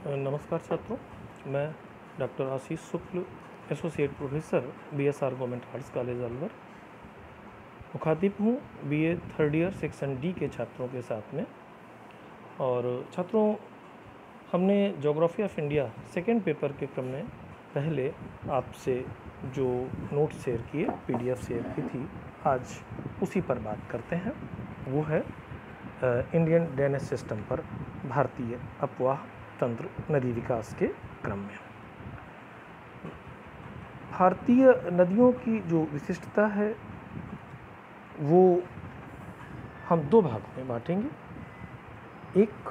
नमस्कार छात्रों, मैं doctor Ashish Shukla, associate professor BSR government arts college Alwar मुखातिब हूँ BA third year section D के छात्रों के साथ में। और छात्रों, हमने geography of India second paper के क्रम में पहले आपसे जो नोट शेयर किए, पीडीएफ शेयर की थी, आज उसी पर बात करते हैं। वो है इंडियन ड्रेनेज सिस्टम पर भारतीय अपवाह तंत्र नदी विकास के क्रम में। भारतीय नदियों की जो विशिष्टता है वो हम दो भागों में बांटेंगे। एक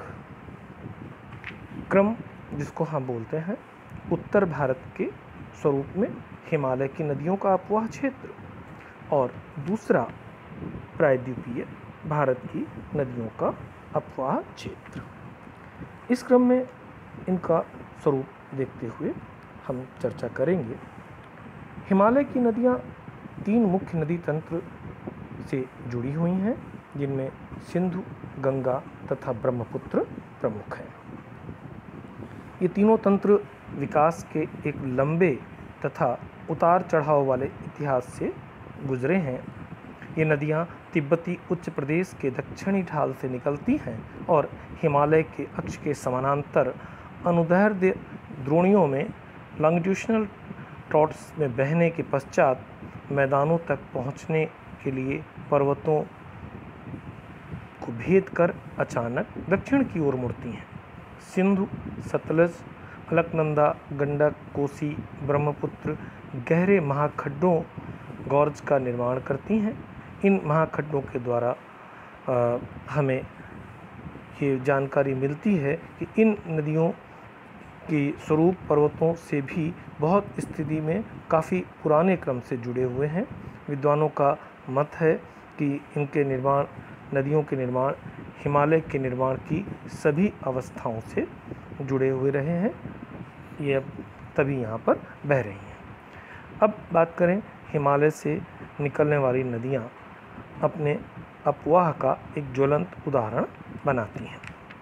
क्रम जिसको हम बोलते हैं उत्तर भारत के स्वरूप में हिमालय की नदियों का अपवाह क्षेत्र, और दूसरा प्रायद्वीपीय भारत की नदियों का अपवाह क्षेत्र। इस क्रम में इनका स्वरूप देखते हुए हम चर्चा करेंगे। हिमालय की नदियाँ तीन मुख्य नदी तंत्र से जुड़ी हुई हैं, जिनमें सिंधु, गंगा तथा ब्रह्मपुत्र प्रमुख हैं। ये तीनों तंत्र विकास के एक लंबे तथा उतार चढ़ाव वाले इतिहास से गुजरे हैं। ये नदियाँ तिब्बती उच्च प्रदेश के दक्षिणी ढाल से निकलती हैं और हिमालय के अक्ष के समानांतर अनुदैर्ध्य द्रोणियों में लॉन्गिट्यूडनल ट्रॉट्स में बहने के पश्चात मैदानों तक पहुंचने के लिए पर्वतों को भेद कर अचानक दक्षिण की ओर मुड़ती हैं। सिंधु, सतलज, अलकनंदा, गंडक, कोसी, ब्रह्मपुत्र गहरे महाखड्डों गॉर्ज का निर्माण करती हैं। इन महाखड्डों के द्वारा हमें ये जानकारी मिलती है कि इन नदियों के स्वरूप पर्वतों से भी बहुत स्थिति में काफ़ी पुराने क्रम से जुड़े हुए हैं। विद्वानों का मत है कि इनके निर्माण, नदियों के निर्माण हिमालय के निर्माण की सभी अवस्थाओं से जुड़े हुए रहे हैं। ये अब तभी यहाँ पर बह रही हैं। अब बात करें, हिमालय से निकलने वाली नदियाँ अपने अपवाह का एक ज्वलंत उदाहरण बनाती हैं।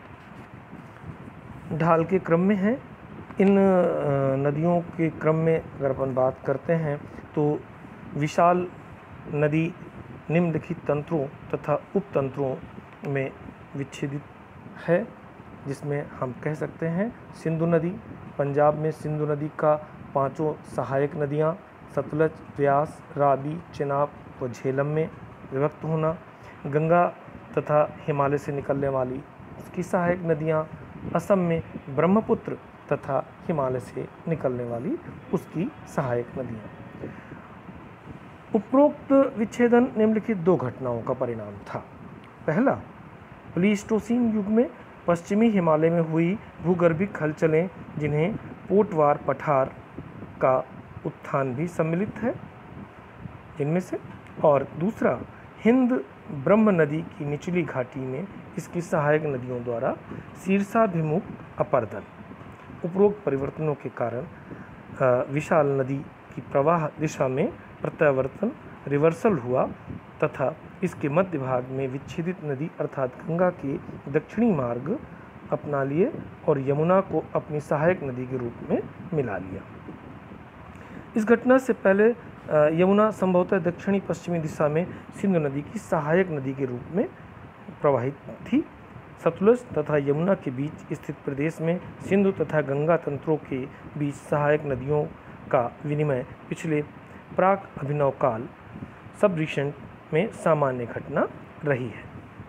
ढाल के क्रम में हैं। इन नदियों के क्रम में अगर अपन बात करते हैं तो विशाल नदी निम्नलिखित तंत्रों तथा उपतंत्रों में विच्छेदित है, जिसमें हम कह सकते हैं सिंधु नदी। पंजाब में सिंधु नदी का पांचों सहायक नदियाँ सतलज, व्यास, रावी, चेनाब व झेलम में विभक्त होना। गंगा तथा हिमालय से निकलने वाली उसकी सहायक नदियाँ असम में ब्रह्मपुत्र तथा हिमालय से निकलने वाली उसकी सहायक नदियाँ। उपरोक्त विच्छेदन निम्नलिखित दो घटनाओं का परिणाम था। पहला, प्लीस्टोसीन युग में पश्चिमी हिमालय में हुई भूगर्भिक हलचलें, जिन्हें पोटवार पठार का उत्थान भी सम्मिलित है जिनमें से। और दूसरा, हिंद ब्रह्म नदी की निचली घाटी में इसकी सहायक नदियों द्वारा शीर्षाभिमुख अपर्दन। उपरोक्त परिवर्तनों के कारण विशाल नदी की प्रवाह दिशा में प्रत्यावर्तन रिवर्सल हुआ तथा इसके मध्य भाग में विच्छेदित नदी अर्थात गंगा के दक्षिणी मार्ग अपना लिए और यमुना को अपनी सहायक नदी के रूप में मिला लिया। इस घटना से पहले यमुना संभवतः दक्षिणी पश्चिमी दिशा में सिंधु नदी की सहायक नदी के रूप में प्रवाहित थी। सतलज तथा यमुना के बीच स्थित प्रदेश में सिंधु तथा गंगा तंत्रों के बीच सहायक नदियों का विनिमय पिछले प्राक अभिनव काल सब रिसेंट में सामान्य घटना रही है।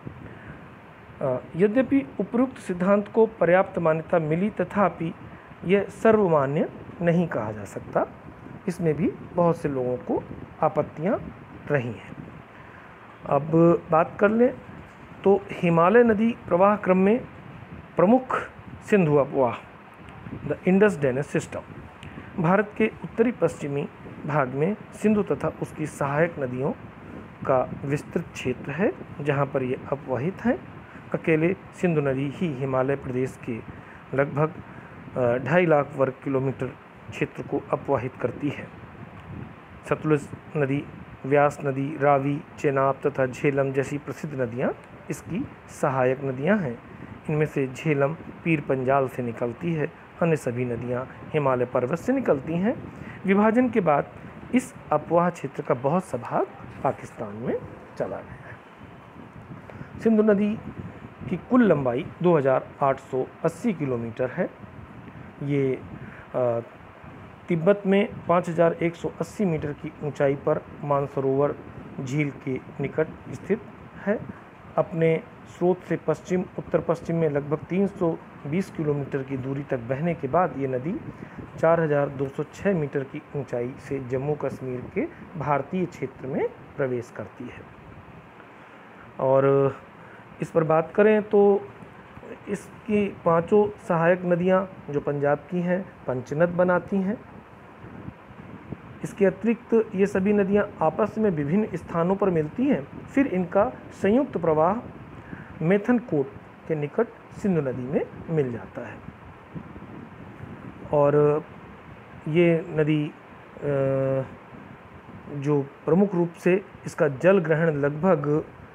यद्यपि उपरोक्त सिद्धांत को पर्याप्त मान्यता मिली, तथापि यह सर्वमान्य नहीं कहा जा सकता। इसमें भी बहुत से लोगों को आपत्तियां रही हैं। अब बात कर लें तो हिमालय नदी प्रवाह क्रम में प्रमुख सिंधु अपवाह the Indus drainage system Bharat के उत्तरी पश्चिमी भाग में सिंधु तथा उसकी सहायक नदियों का विस्तृत क्षेत्र है, जहां पर ये अपवाहित हैं। अकेले सिंधु नदी ही हिमालय प्रदेश के लगभग 2.5 लाख वर्ग किलोमीटर क्षेत्र को अपवाहित करती है। सतलुज नदी, व्यास नदी, रावी, चेनाब तथा झेलम जैसी प्रसिद्ध नदियाँ इसकी सहायक नदियाँ हैं। इनमें से झेलम पीर पंजाल से निकलती है, अन्य सभी नदियाँ हिमालय पर्वत से निकलती हैं। विभाजन के बाद इस अपवाह क्षेत्र का बहुत सा भाग पाकिस्तान में चला गया है। सिंधु नदी की कुल लंबाई 2880 किलोमीटर है। ये तिब्बत में 5180 मीटर की ऊंचाई पर मानसरोवर झील के निकट स्थित है। अपने स्रोत से पश्चिम उत्तर पश्चिम में लगभग 320 किलोमीटर की दूरी तक बहने के बाद ये नदी 4206 मीटर की ऊंचाई से जम्मू कश्मीर के भारतीय क्षेत्र में प्रवेश करती है। और इस पर बात करें तो इसकी पांचों सहायक नदियां जो पंजाब की हैं पंचनद बनाती हैं। इसके अतिरिक्त ये सभी नदियां आपस में विभिन्न स्थानों पर मिलती हैं, फिर इनका संयुक्त प्रवाह मेथनकोट के निकट सिंधु नदी में मिल जाता है। और ये नदी जो प्रमुख रूप से इसका जल ग्रहण लगभग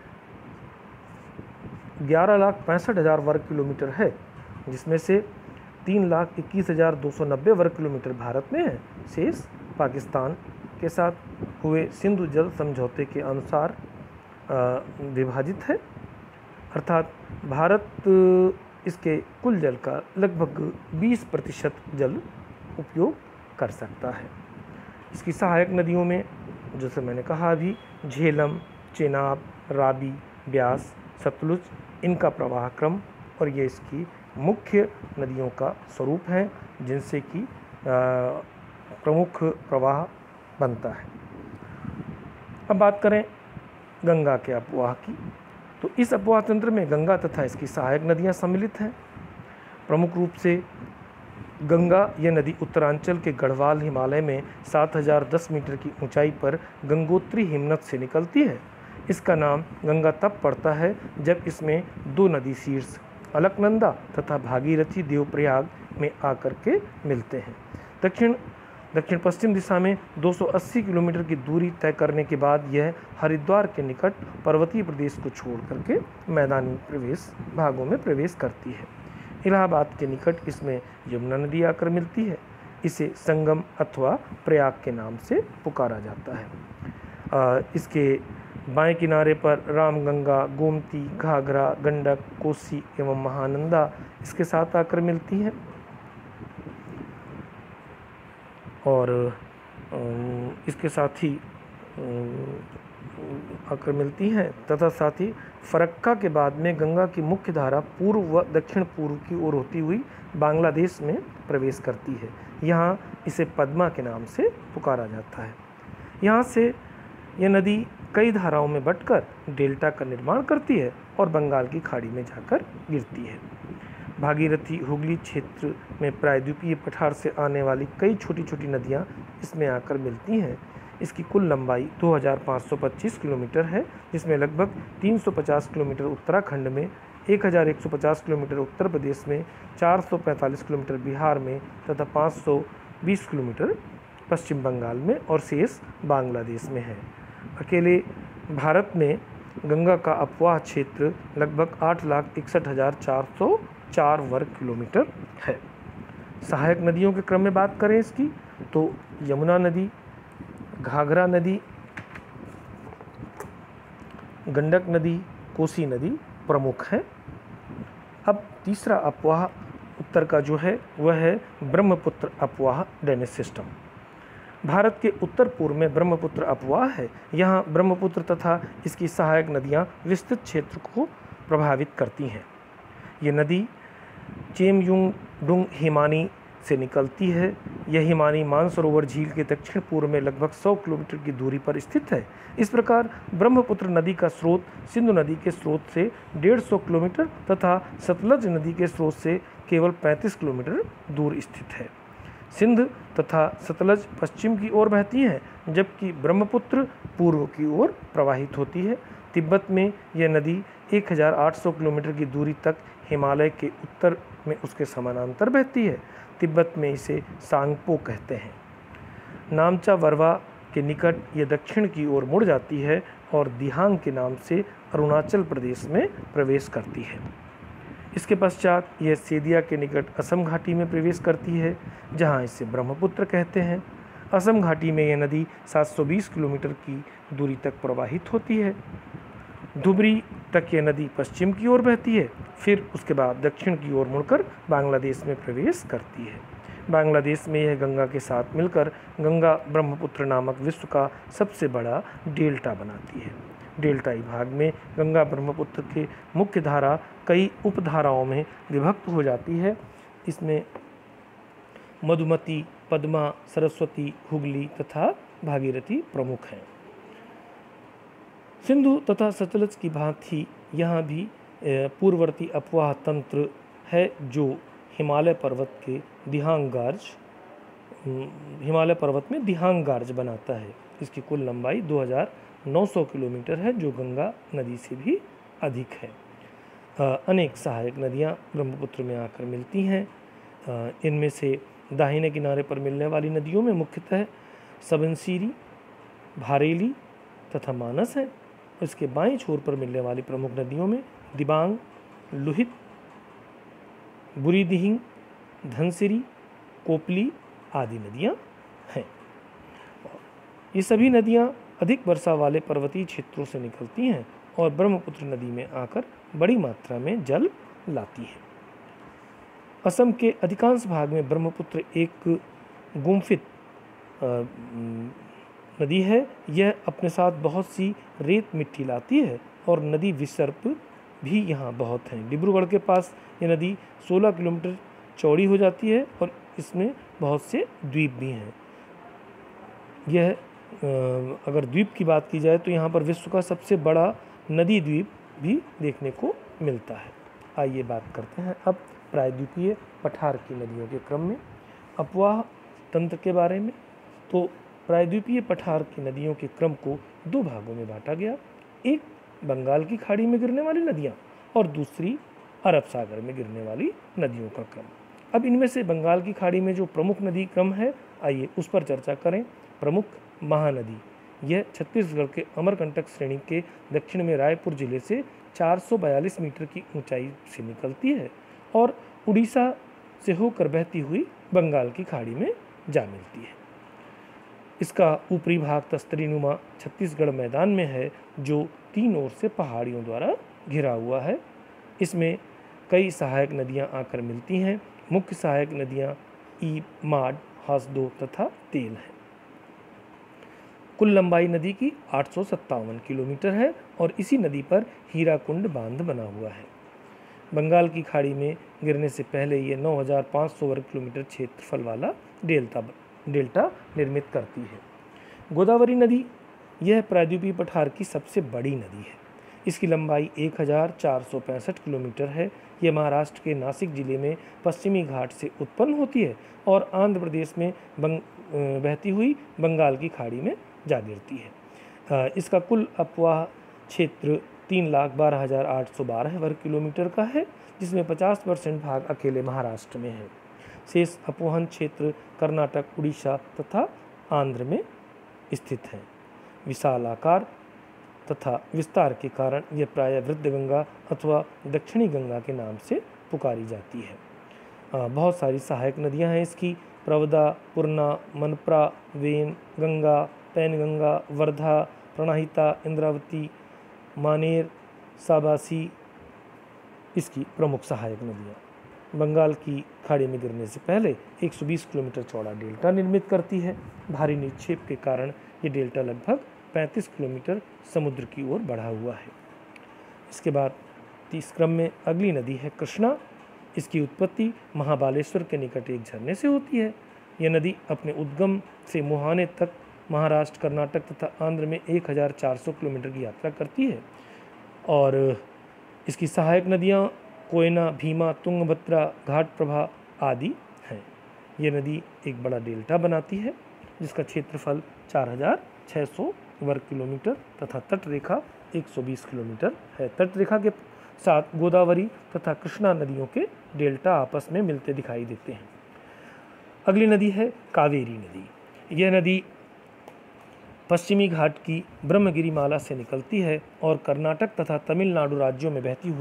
11,65,000 वर्ग किलोमीटर है, जिसमें से 3,21,290 वर्ग किलोमीटर भारत में है। शेष पाकिस्तान के साथ हुए सिंधु जल समझौते के अनुसार विभाजित है, अर्थात भारत इसके कुल जल का लगभग 20% जल उपयोग कर सकता है। इसकी सहायक नदियों में जैसे मैंने कहा अभी झेलम, चेनाब, रावी, ब्यास, सतलुज इनका प्रवाह क्रम और ये इसकी मुख्य नदियों का स्वरूप है, जिनसे कि प्रमुख प्रवाह बनता है। अब बात करें गंगा के अपवाह की, तो इस अपवाह तंत्र में गंगा तथा इसकी सहायक नदियां सम्मिलित हैं। प्रमुख रूप से गंगा यह नदी उत्तरांचल के गढ़वाल हिमालय में 7010 मीटर की ऊंचाई पर गंगोत्री हिमनद से निकलती है। इसका नाम गंगा तब पड़ता है जब इसमें दो नदी शीर्ष अलकनंदा तथा भागीरथी देवप्रयाग में आकर के मिलते हैं। दक्षिण पश्चिम दिशा में 280 किलोमीटर की दूरी तय करने के बाद यह हरिद्वार के निकट पर्वतीय प्रदेश को छोड़ करके मैदानी भागों में प्रवेश करती है। इलाहाबाद के निकट इसमें यमुना नदी आकर मिलती है। इसे संगम अथवा प्रयाग के नाम से पुकारा जाता है। इसके बाएं किनारे पर रामगंगा, गोमती, घाघरा, गंडक, कोसी एवं महानंदा इसके साथ आकर मिलती है और इसके साथ ही आकर मिलती हैं तथा साथ ही फरक्का के बाद में गंगा की मुख्य धारा पूर्व व दक्षिण पूर्व की ओर होती हुई बांग्लादेश में प्रवेश करती है। यहाँ इसे पद्मा के नाम से पुकारा जाता है। यहाँ से यह नदी कई धाराओं में बंटकर डेल्टा का निर्माण करती है और बंगाल की खाड़ी में जाकर गिरती है। भागीरथी हुगली क्षेत्र में प्रायद्वीपीय पठार से आने वाली कई छोटी छोटी नदियाँ इसमें आकर मिलती हैं। इसकी कुल लंबाई 2525 किलोमीटर है, जिसमें लगभग 350 किलोमीटर उत्तराखंड में, 1150 किलोमीटर उत्तर प्रदेश में, 445 किलोमीटर बिहार में तथा 520 किलोमीटर पश्चिम बंगाल में और शेष बांग्लादेश में है। अकेले भारत में गंगा का अपवाह क्षेत्र लगभग 8,61,404 वर्ग किलोमीटर है। सहायक नदियों के क्रम में बात करें इसकी तो यमुना नदी, घाघरा नदी, गंडक नदी, कोसी नदी प्रमुख है। अब तीसरा अपवाह उत्तर का जो है वह है ब्रह्मपुत्र अपवाह ड्रेनेज सिस्टम। भारत के उत्तर पूर्व में ब्रह्मपुत्र अपवाह है। यहाँ ब्रह्मपुत्र तथा इसकी सहायक नदियाँ विस्तृत क्षेत्र को प्रभावित करती हैं। ये नदी चेमयुंगडुंग हिमानी से निकलती है। यह हिमानी मानसरोवर झील के दक्षिण पूर्व में लगभग 100 किलोमीटर की दूरी पर स्थित है। इस प्रकार ब्रह्मपुत्र नदी का स्रोत सिंधु नदी के स्रोत से 150 किलोमीटर तथा सतलज नदी के स्रोत से केवल 35 किलोमीटर दूर स्थित है। सिंध तथा सतलज पश्चिम की ओर बहती हैं, जबकि ब्रह्मपुत्र पूर्व की ओर प्रवाहित होती है। तिब्बत में यह नदी 1800 किलोमीटर की दूरी तक हिमालय के उत्तर में उसके समानांतर बहती है। तिब्बत में इसे सांगपो कहते हैं। नामचा वरवा के निकट यह दक्षिण की ओर मुड़ जाती है और दिहांग के नाम से अरुणाचल प्रदेश में प्रवेश करती है। इसके पश्चात यह सेदिया के निकट असम घाटी में प्रवेश करती है, जहाँ इसे ब्रह्मपुत्र कहते हैं। असम घाटी में यह नदी 720 किलोमीटर की दूरी तक प्रवाहित होती है। धुबरी तक यह नदी पश्चिम की ओर बहती है, फिर उसके बाद दक्षिण की ओर मुड़कर बांग्लादेश में प्रवेश करती है। बांग्लादेश में यह गंगा के साथ मिलकर गंगा ब्रह्मपुत्र नामक विश्व का सबसे बड़ा डेल्टा बनाती है। डेल्टाई भाग में गंगा ब्रह्मपुत्र के मुख्य धारा कई उपधाराओं में विभक्त हो जाती है। इसमें मधुमती, पद्मा, सरस्वती, हुगली तथा भागीरथी प्रमुख हैं। सिंधु तथा सतलज की भांति यहाँ भी पूर्ववर्ती अपवाह तंत्र है, जो हिमालय पर्वत में दिहांग गार्ज बनाता है। इसकी कुल लंबाई 2900 किलोमीटर है, जो गंगा नदी से भी अधिक है। अनेक सहायक नदियाँ ब्रह्मपुत्र में आकर मिलती हैं। इनमें से दाहिने किनारे पर मिलने वाली नदियों में मुख्यतः सबनसीरी, भारेली तथा मानस है। इसके बाईं छोर पर मिलने वाली प्रमुख नदियों में दिबांग, लुहित, बुरीदिहिंग, धनसिरी, कोपली आदि नदियां हैं। ये सभी नदियां अधिक वर्षा वाले पर्वतीय क्षेत्रों से निकलती हैं और ब्रह्मपुत्र नदी में आकर बड़ी मात्रा में जल लाती हैं। असम के अधिकांश भाग में ब्रह्मपुत्र एक गुम्फित नदी है। यह अपने साथ बहुत सी रेत मिट्टी लाती है और नदी विसर्प भी यहाँ बहुत हैं। डिब्रूगढ़ के पास ये नदी 16 किलोमीटर चौड़ी हो जाती है और इसमें बहुत से द्वीप भी हैं। यह अगर द्वीप की बात की जाए तो यहाँ पर विश्व का सबसे बड़ा नदी द्वीप भी देखने को मिलता है। आइए बात करते हैं अब प्रायद्वीपीय पठार की नदियों के क्रम में अपवाह तंत्र के बारे में। तो प्रायद्वीपीय पठार की नदियों के क्रम को दो भागों में बांटा गया, एक बंगाल की खाड़ी में गिरने वाली नदियाँ और दूसरी अरब सागर में गिरने वाली नदियों का क्रम। अब इनमें से बंगाल की खाड़ी में जो प्रमुख नदी क्रम है, आइए उस पर चर्चा करें। प्रमुख महानदी, यह छत्तीसगढ़ के अमरकंटक श्रेणी के दक्षिण में रायपुर जिले से 442 मीटर की ऊंचाई से निकलती है और उड़ीसा से होकर बहती हुई बंगाल की खाड़ी में जा मिलती है। इसका ऊपरी भाग तस्तरीनुमा छत्तीसगढ़ मैदान में है, जो तीन ओर से पहाड़ियों द्वारा घिरा हुआ है। इसमें कई सहायक नदियां आकर मिलती हैं। मुख्य सहायक नदियां ईब, माड, हासदो तथा तेल हैं। कुल लंबाई नदी की 857 किलोमीटर है और इसी नदी पर हीराकुंड बांध बना हुआ है। बंगाल की खाड़ी में गिरने से पहले ये 9500 वर्ग किलोमीटर क्षेत्रफल वाला डेल्टा निर्मित करती है। गोदावरी नदी, यह प्रायद्वीपीय पठार की सबसे बड़ी नदी है। इसकी लंबाई 1465 किलोमीटर है। यह महाराष्ट्र के नासिक जिले में पश्चिमी घाट से उत्पन्न होती है और आंध्र प्रदेश में बहती हुई बंगाल की खाड़ी में जा गिरती है। इसका कुल अपवाह क्षेत्र 3,12,812 वर्ग किलोमीटर का है, जिसमें 50% भाग अकेले महाराष्ट्र में है। शेष अपवहन क्षेत्र कर्नाटक, उड़ीसा तथा आंध्र में स्थित हैं। विशाल आकार तथा विस्तार के कारण यह प्रायः वृद्ध गंगा अथवा दक्षिणी गंगा के नाम से पुकारी जाती है। बहुत सारी सहायक नदियां हैं इसकी। प्रवदा, पूर्णा, मनप्रा, वेन, गंगा, पैनगंगा, वर्धा, प्रणहिता, इंद्रावती, मानेर, साबासी इसकी प्रमुख सहायक नदियाँ। बंगाल की खाड़ी में गिरने से पहले 120 किलोमीटर चौड़ा डेल्टा निर्मित करती है। भारी निक्षेप के कारण ये डेल्टा लगभग 35 किलोमीटर समुद्र की ओर बढ़ा हुआ है। इसके बाद 30 क्रम में अगली नदी है कृष्णा। इसकी उत्पत्ति महाबालेश्वर के निकट एक झरने से होती है। यह नदी अपने उद्गम से मुहाने तक महाराष्ट्र, कर्नाटक तथा आंध्र में 1400 किलोमीटर की यात्रा करती है और इसकी सहायक नदियाँ कोयना, भीमा, तुंगभद्रा, घाटप्रभा आदि हैं। ये नदी एक बड़ा डेल्टा बनाती है जिसका क्षेत्रफल 4600 वर्ग किलोमीटर तथा तटरेखा 120 किलोमीटर है। तटरेखा के साथ गोदावरी तथा कृष्णा नदियों के डेल्टा आपस में मिलते दिखाई देते हैं। अगली नदी है कावेरी नदी। यह नदी पश्चिमी घाट की ब्रह्मगिरी माला से निकलती है और कर्नाटक तथा तमिलनाडु राज्यों में बहती हुई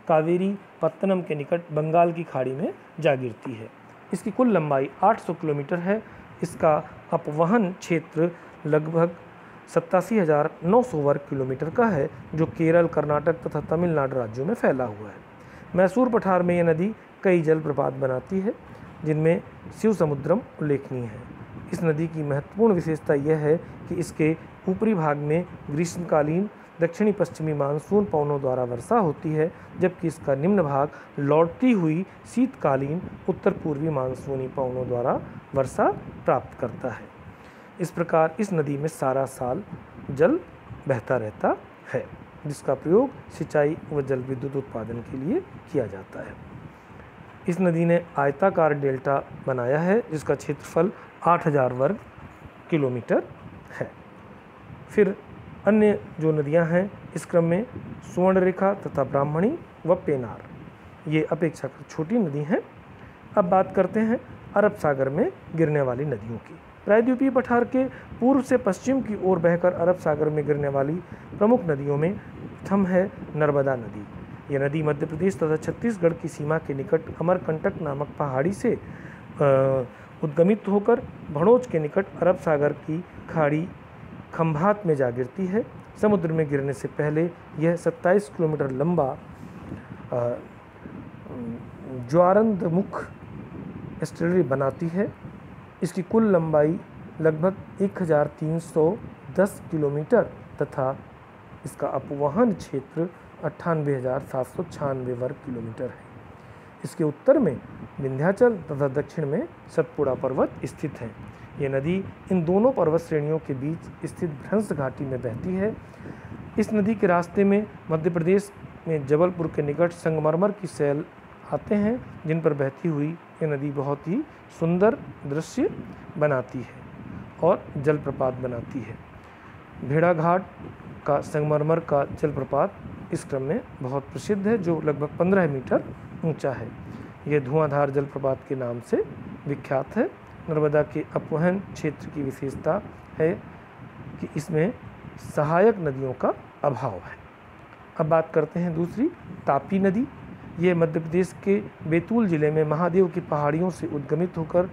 कावेरी पत्तनम के निकट बंगाल की खाड़ी में जा गिरती है। इसकी कुल लंबाई 800 किलोमीटर है। इसका अपवहन क्षेत्र लगभग 87,900 वर्ग किलोमीटर का है, जो केरल, कर्नाटक तथा तमिलनाडु राज्यों में फैला हुआ है। मैसूर पठार में यह नदी कई जलप्रपात बनाती है, जिनमें शिव समुद्रम उल्लेखनीय है। इस नदी की महत्वपूर्ण विशेषता यह है कि इसके ऊपरी भाग में ग्रीष्मकालीन दक्षिणी पश्चिमी मानसून पवनों द्वारा वर्षा होती है, जबकि इसका निम्न भाग लौटती हुई शीतकालीन उत्तर पूर्वी मानसूनी पवनों द्वारा वर्षा प्राप्त करता है। इस प्रकार इस नदी में सारा साल जल बहता रहता है, जिसका प्रयोग सिंचाई व जल विद्युत उत्पादन के लिए किया जाता है। इस नदी ने आयताकार डेल्टा बनाया है, जिसका क्षेत्रफल 8,000 वर्ग किलोमीटर है। फिर अन्य जो नदियां हैं इस क्रम में सुवर्णरेखा तथा ब्राह्मणी व पेनार, ये अपेक्षाकृत छोटी नदी हैं। अब बात करते हैं अरब सागर में गिरने वाली नदियों की। प्रायद्वीपीय पठार के पूर्व से पश्चिम की ओर बहकर अरब सागर में गिरने वाली प्रमुख नदियों में प्रथम है नर्मदा नदी। यह नदी मध्य प्रदेश तथा छत्तीसगढ़ की सीमा के निकट अमरकंटक नामक पहाड़ी से उद्गमित होकर भड़ोच के निकट अरब सागर की खाड़ी खंभात में जा गिरती है। समुद्र में गिरने से पहले यह 27 किलोमीटर लंबा ज्वारंदमुख एस्टुअरी बनाती है। इसकी कुल लंबाई लगभग 1310 किलोमीटर तथा इसका अपवहन क्षेत्र 98,796 वर्ग किलोमीटर है। इसके उत्तर में विंध्याचल तथा दक्षिण में सतपुड़ा पर्वत स्थित हैं। ये नदी इन दोनों पर्वत श्रेणियों के बीच स्थित भ्रंश घाटी में बहती है। इस नदी के रास्ते में मध्य प्रदेश में जबलपुर के निकट संगमरमर की सैल आते हैं, जिन पर बहती हुई ये नदी बहुत ही सुंदर दृश्य बनाती है और जलप्रपात बनाती है। भेड़ा घाट का संगमरमर का जलप्रपात इस क्रम में बहुत प्रसिद्ध है, जो लगभग 15 मीटर ऊंचा है। यह धुआंधार जलप्रपात के नाम से विख्यात है। नर्मदा के अपवहन क्षेत्र की विशेषता है कि इसमें सहायक नदियों का अभाव है। अब बात करते हैं दूसरी तापी नदी। ये मध्य प्रदेश के बैतूल जिले में महादेव की पहाड़ियों से उद्गमित होकर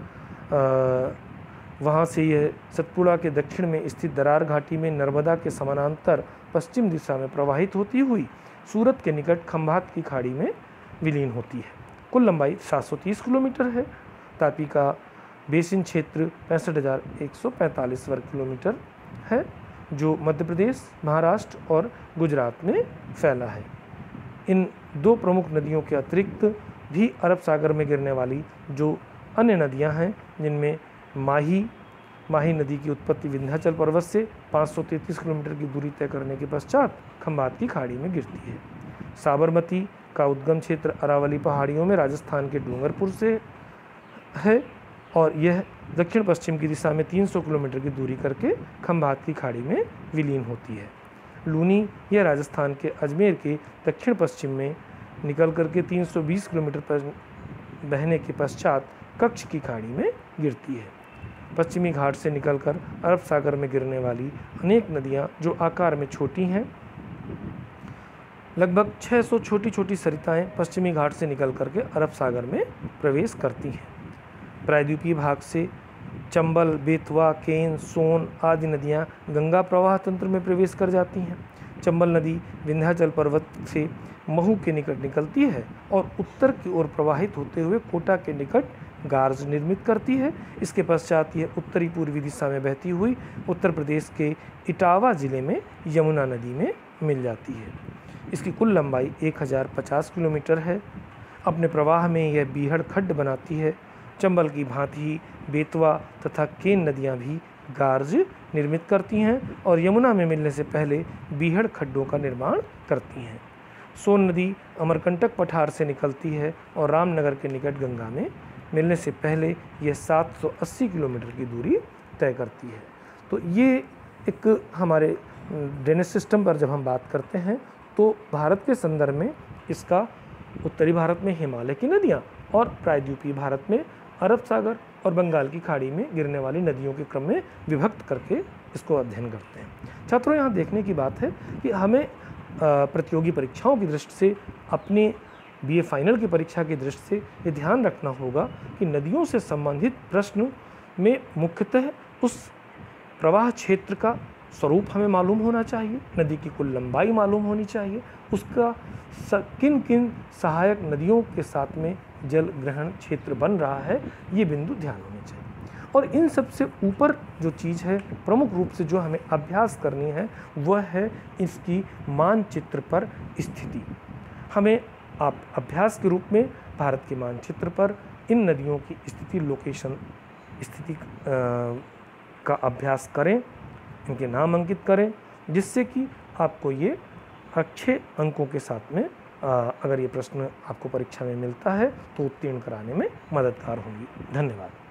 वहाँ से यह सतपुड़ा के दक्षिण में स्थित दरार घाटी में नर्मदा के समानांतर पश्चिम दिशा में प्रवाहित होती हुई सूरत के निकट खंभात की खाड़ी में विलीन होती है। कुल लंबाई 730 किलोमीटर है। तापी का बेसिन क्षेत्र 65,145 वर्ग किलोमीटर है, जो मध्य प्रदेश, महाराष्ट्र और गुजरात में फैला है। इन दो प्रमुख नदियों के अतिरिक्त भी अरब सागर में गिरने वाली जो अन्य नदियां हैं, जिनमें माही नदी की उत्पत्ति विंध्याचल पर्वत से 533 किलोमीटर की दूरी तय करने के पश्चात खंभात की खाड़ी में गिरती है। साबरमती का उद्गम क्षेत्र अरावली पहाड़ियों में राजस्थान के डूंगरपुर से है और यह दक्षिण पश्चिम की दिशा में 300 किलोमीटर की दूरी करके खंभात की खाड़ी में विलीन होती है। लूनी यह राजस्थान के अजमेर के दक्षिण पश्चिम में निकल करके 320 किलोमीटर पर बहने के पश्चात कच्छ की खाड़ी में गिरती है। पश्चिमी घाट से निकलकर अरब सागर में गिरने वाली अनेक नदियां जो आकार में छोटी हैं, लगभग 600 छोटी छोटी सरिताएं पश्चिमी घाट से निकल करके अरब सागर में प्रवेश करती हैं। प्रायद्वीपीय भाग से चंबल, बेतवा, केन, सोन आदि नदियां गंगा प्रवाह तंत्र में प्रवेश कर जाती हैं। चंबल नदी विंध्याचल पर्वत से महू के निकट निकलती है और उत्तर की ओर प्रवाहित होते हुए कोटा के निकट गार्ज निर्मित करती है। इसके पश्चात यह उत्तरी पूर्वी दिशा में बहती हुई उत्तर प्रदेश के इटावा जिले में यमुना नदी में मिल जाती है। इसकी कुल लंबाई 1050 किलोमीटर है। अपने प्रवाह में यह बीहड़ खड्ड बनाती है। चंबल की भांति बेतवा तथा केन नदियां भी गार्ज निर्मित करती हैं और यमुना में मिलने से पहले बीहड़ खड्डों का निर्माण करती हैं। सोन नदी अमरकंटक पठार से निकलती है और रामनगर के निकट गंगा में मिलने से पहले यह 780 किलोमीटर की दूरी तय करती है। तो ये एक हमारे ड्रेनेज सिस्टम पर जब हम बात करते हैं तो भारत के संदर्भ में इसका उत्तरी भारत में हिमालय की नदियाँ और प्रायद्वीपीय भारत में अरब सागर और बंगाल की खाड़ी में गिरने वाली नदियों के क्रम में विभक्त करके इसको अध्ययन करते हैं। छात्रों, यहाँ देखने की बात है कि हमें प्रतियोगी परीक्षाओं की दृष्टि से, अपने बीए फाइनल की परीक्षा की दृष्टि से ये ध्यान रखना होगा कि नदियों से संबंधित प्रश्न में मुख्यतः उस प्रवाह क्षेत्र का स्वरूप हमें मालूम होना चाहिए, नदी की कुल लंबाई मालूम होनी चाहिए, उसका किन किन सहायक नदियों के साथ में जल ग्रहण क्षेत्र बन रहा है, ये बिंदु ध्यान होने चाहिए। और इन सबसे ऊपर जो चीज़ है प्रमुख रूप से जो हमें अभ्यास करनी है वह है इसकी मानचित्र पर स्थिति। हमें आप अभ्यास के रूप में भारत के मानचित्र पर इन नदियों की स्थिति, लोकेशन स्थिति का अभ्यास करें, इनके नाम अंकित करें, जिससे कि आपको ये अच्छे अंकों के साथ में अगर ये प्रश्न आपको परीक्षा में मिलता है तो उत्तीर्ण कराने में मददगार होंगी। धन्यवाद।